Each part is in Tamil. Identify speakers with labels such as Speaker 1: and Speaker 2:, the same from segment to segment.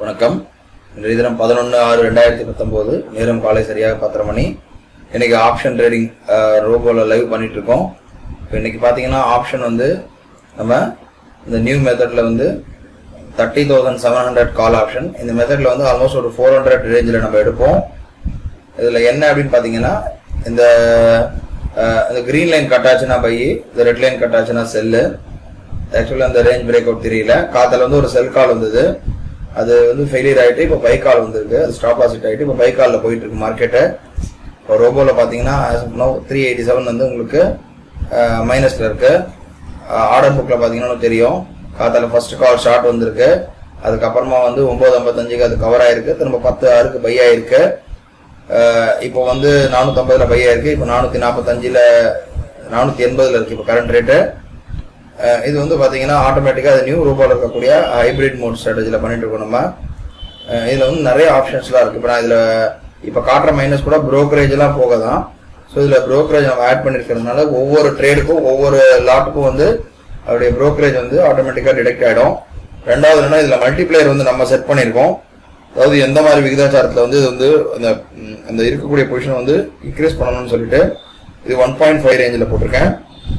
Speaker 1: வணக்கம். இன்றைய தினம் 11/6/2019 நேரம் காலை சரியாக 10:30 மணி. இன்னைக்கு ஆப்ஷன் ட்ரேடிங் ரோபோல லைவ் பண்ணிட்டு இருக்கோம். இப்போ இன்னைக்கு பாத்தீங்கன்னா ஆப்ஷன் வந்து நம்ம இந்த நியூ மெத்தட்ல வந்து 30,700 கால் ஆப்ஷன். இந்த மெத்தட்ல வந்து ஆல்மோஸ்ட் ஒரு 400 ரேஞ்சில் நம்ம எடுப்போம். இதுல என்ன அப்படின்னு பாத்தீங்கன்னா இந்த கிரீன் லைன் கட் ஆச்சுன்னா பை, இந்த ரெட் லைன் கட் ஆச்சுன்னா செல்லு. ஆக்சுவலா அந்த ரேஞ்ச் பிரேக் அவுட் தெரியல. காத்தால வந்து ஒரு செல் கால் வந்தது, அது வந்து ஃபெயிலியர் ஆயிட்டு இப்போ பை கால் வந்திருக்கு, அது ஸ்டாப் லாஸ் ஹிட் ஆயிட்டு இப்போ பை கால்ல போயிட்டு இருக்கு மார்க்கெட்டு. இப்போ ரோபோல பாத்தீங்கன்னா 387 வந்து உங்களுக்கு மைனஸ்ல இருக்கு. ஆர்டர் புக்ல பாத்தீங்கன்னா தெரியும், காத்தால ஃபர்ஸ்ட் கால் ஷார்ட் வந்திருக்கு, அதுக்கப்புறமா வந்து 9:55க்கு அது கவர் ஆயிருக்கு, திரும்ப 10:06க்கு பை ஆயிருக்கு. இப்போ வந்து 450ல பை ஆயிருக்கு, இப்போ 445ல 480ல இருக்கு இப்போ கரண்ட் ரேட்டு. இது வந்து பாத்தீங்கன்னா ஆட்டோமேட்டிக்கா அது நியூ ரோபோல இருக்கக்கூடிய ஹைபிரிட் மோட் ஸ்ட்ராட்டஜில பண்ணிட்டு இருக்கோம். நம்ம இதுல வந்து நிறைய ஆப்ஷன்ஸ்லாம் இருக்கு. இப்போ நான் இதுல இப்ப காட்டுற மைனஸ் கூட புரோக்கரேஜ் எல்லாம் போகதான். ஸோ இதுல புரோக்கரேஜ் நம்ம ஆட் பண்ணிருக்கிறதுனால ஒவ்வொரு ட்ரேடுக்கும் ஒவ்வொரு லாட்டுக்கும் வந்து அவருடைய புரோக்கரேஜ் வந்து ஆட்டோமேட்டிக்கா டிடெக்ட் ஆயிடும். ரெண்டாவது என்னன்னா இதுல மல்டிப்ளேயர் வந்து நம்ம செட் பண்ணிருக்கோம். அதாவது எந்த மாதிரி விகிதாச்சாரத்துல வந்து இது வந்து அந்த இருக்கக்கூடிய பொசிஷன் வந்து இன்க்ரீஸ் பண்ணணும்னு சொல்லிட்டு இது 1.5 ரேஞ்சில் போட்டிருக்கேன்.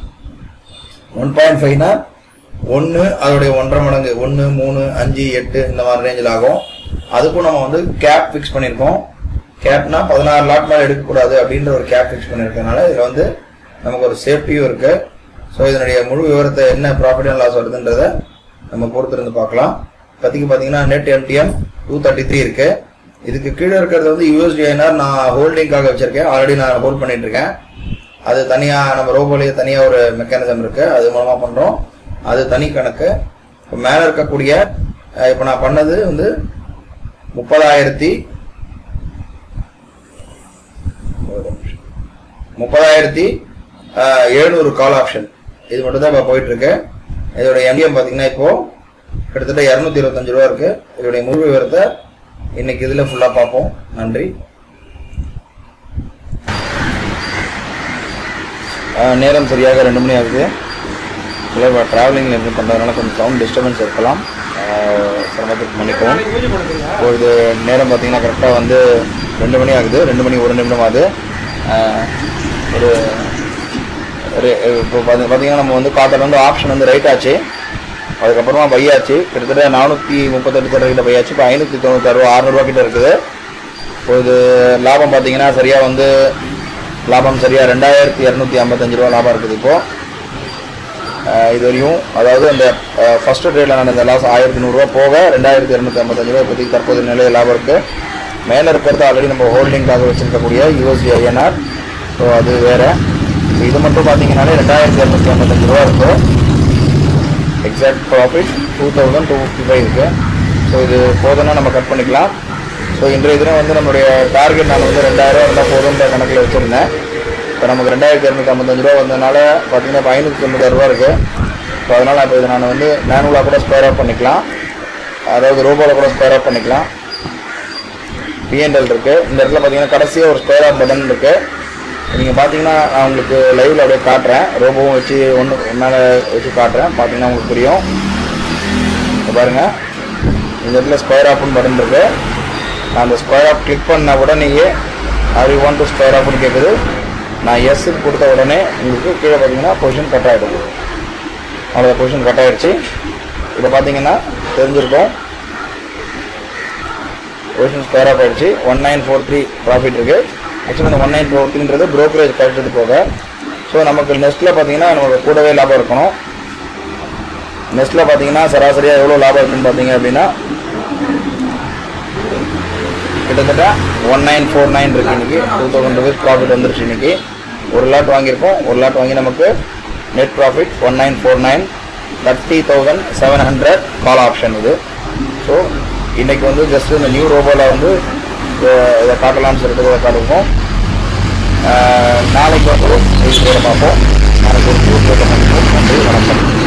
Speaker 1: 1.5னா 1 அதோடைய 1.5 மடங்கு 1, 3, 5, 8 இந்த மாதிரி ரேஞ்சில் ஆகும். அதுக்கும் நம்ம வந்து கேப் பிக்ஸ் பண்ணிருக்கோம். கேப்னா 16 லாட் மேல எடுக்கக்கூடாது அப்படின்ற ஒரு கேப் பிக்ஸ் பண்ணிருக்கனால இதுல வந்து நமக்கு ஒரு சேஃப்டியும் இருக்கு. ஸோ இதனுடைய முழு விவரத்தை என்ன ப்ராஃபிட் அண்ட் லாஸ் வருதுன்றத நம்ம பொறுத்திருந்து பார்க்கலாம். இப்போதைக்கு பாத்தீங்கன்னா நெட் MTM 233 இருக்கு. இதுக்கு கீழே இருக்கிறது வந்து USD/INR நான் ஹோல்டிங்காக வச்சிருக்கேன். ஆல்ரெடி நான் ஹோல்ட் பண்ணிட்டு இருக்கேன். அது தனியா நம்ம ரோபோலயே தனியா ஒரு மெக்கானிசம் இருக்கு, அது மூலமா பண்றோம். அது தனி கணக்கு. இப்போ மேல இருக்கக்கூடிய இப்ப நான் பண்ணது வந்து 30,700 கால் ஆப்ஷன். இது மட்டும் தான் இப்ப போயிட்டு இருக்கு. இதோட MTM பாத்தீங்கன்னா இப்போ கிட்டத்தட்ட 225 ரூபா இருக்கு. இதோடைய முழு விவரத்தை இன்னைக்கு இதுல ஃபுல்லா பார்ப்போம். நன்றி. நேரம் சரியாக 2 மணி ஆகுது. இல்லை டிராவலிங்ல இருந்து பண்றதுனால கொஞ்சம் சவுண்ட் டிஸ்டர்பன்ஸ் இருக்கலாம், சிரமத்துக்கு மன்னிக்கவும். இப்பொழுது நேரம் பார்த்தீங்கன்னா கரெக்டாக வந்து 2 மணி ஆகுது. 2 மணி 1 நிமிடம் ஆகுது. இப்போ பார்த்தீங்கன்னா நம்ம வந்து காத்தால வந்து ஆப்ஷன் வந்து ரைட் ஆச்சு, அதுக்கப்புறமா பை ஆச்சு. கிட்டத்தட்ட 438 கிட்ட பை ஆச்சு. இப்போ 596 600 கிட்ட இருக்குது. இப்போ இது லாபம் பார்த்தீங்கன்னா சரியா வந்து லாபம் சரியா 2,255 ரூபா லாபம் இருக்குது. இப்போ இது வரையும் அதாவது அந்த ஃபர்ஸ்ட் ட்ரேட்ல நான் இந்த லாஸ் 1,100 ரூபா போக 2,255 ரூபா இப்போதைக்கு தற்போது நிலைய லாபம் இருக்கு. மேல இருக்கிறது ஆல்ரெடி நம்ம ஹோல்டிங்காக வச்சிருக்கக்கூடிய USD/INR. ஸோ அது வேற. இது மட்டும் பார்த்தீங்கன்னாலே 2,255 ரூபா இருக்கு. எக்ஸாக்ட் ப்ராஃபிட் 2,255 இருக்கு. ஸோ இது போதும்னா நம்ம கட் பண்ணிக்கலாம். ஸோ இன்றைய தினம் வந்து நம்மளுடைய டார்கெட் நான் வந்து 2,000 ரூபா இருந்தால் போதுன்ற கணக்கில் வச்சிருந்தேன். இப்போ நமக்கு 2,255 ரூபா வந்ததுனால பார்த்தீங்கன்னா இப்போ 596 ரூபா இருக்கு. ஸோ அதனால இப்போ இதை நான் வந்து மேனுவலாக கூட ஸ்கொயர் ஆஃப் பண்ணிக்கலாம், அதாவது ரோபோவில் கூட ஸ்கொயர் ஆஃப் பண்ணிக்கலாம். P&L இருக்கு. இந்த இடத்துல பார்த்தீங்கன்னா கடைசியாக ஒரு ஸ்கொயர் ஆஃப் பட்டன் இருக்கு. நீங்கள் பார்த்தீங்கன்னா நான் உங்களுக்கு லைவ்ல அப்படியே காட்டுறேன், ரோபோவும் வச்சு ஒன்று மேலே வச்சு காட்டுறேன். பார்த்தீங்கன்னா உங்களுக்கு புரியும். இப்போ பாருங்க, இந்த இடத்துல ஸ்கொயர் ஆஃப்னு பட்டன் இருக்கு. நான் அந்த ஸ்கொயர் ஆஃப் கிளிக் பண்ண உடனேயே ஐ வாண்ட் டு ஸ்கொயர் ஆஃப்னு கேட்குது. நான் எஸ் கொடுத்த உடனே உங்களுக்கு கீழே பார்த்தீங்கன்னா பொசிஷன் கட் ஆகிடுது. அவ்வளோ பொசிஷன் கட் ஆகிடுச்சு. இப்போ பார்த்தீங்கன்னா தெரிஞ்சிருக்கும், பொசிஷன் ஸ்கொயர் ஆஃப் ஆகிடுச்சு. 1943 ப்ராஃபிட் இருக்கு. ஆக்சுவலாக இந்த 1943ன்றது ப்ரோக்கரேஜ் கழிச்சது போக. ஸோ நமக்கு நெஸ்ட்டில் பார்த்தீங்கன்னா நமக்கு கூடவே லாபம் இருக்கணும். நெஸ்ட்டில் பார்த்தீங்கன்னா சராசரியாக எவ்வளோ லாபம் இருக்குன்னு பார்த்தீங்க அப்படின்னா கிட்டத்தட்ட 1949 இருக்கு. இன்னைக்கு 2,000 rupees ப்ராஃபிட் வந்துருச்சு. இன்னைக்கு ஒரு லாட் வாங்கியிருக்கோம். ஒரு லாட் வாங்கி நமக்கு நெட் ப்ராஃபிட் 1949, 30,700 கால் ஆப்ஷன் இது. ஸோ இன்னைக்கு வந்து ஜஸ்ட் இந்த நியூ ரோபோல வந்து இதை காட்டலாம்னு சொல்லிட்டு இதை காட்டுவோம். நாளைக்கு வந்து பார்ப்போம். நாளைக்கு ஒரு நன்றி, வணக்கம்.